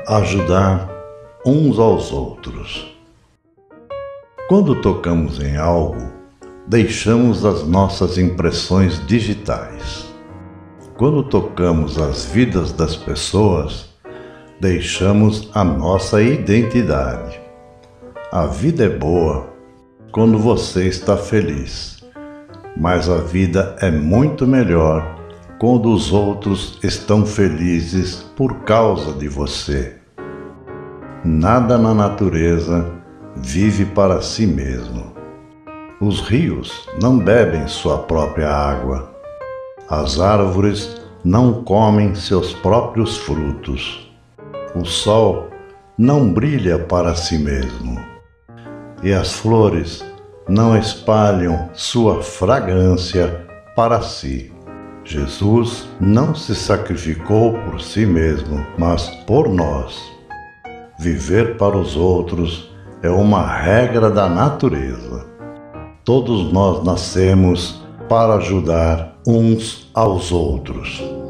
Ajudar uns aos outros. Quando tocamos em algo, deixamos as nossas impressões digitais. Quando tocamos as vidas das pessoas, deixamos a nossa identidade. A vida é boa quando você está feliz, mas a vida é muito melhor quando os outros estão felizes por causa de você. Nada na natureza vive para si mesmo. Os rios não bebem sua própria água. As árvores não comem seus próprios frutos. O sol não brilha para si mesmo. E as flores não espalham sua fragrância para si. Jesus não se sacrificou por si mesmo, mas por nós. Viver para os outros é uma regra da natureza. Todos nós nascemos para ajudar uns aos outros.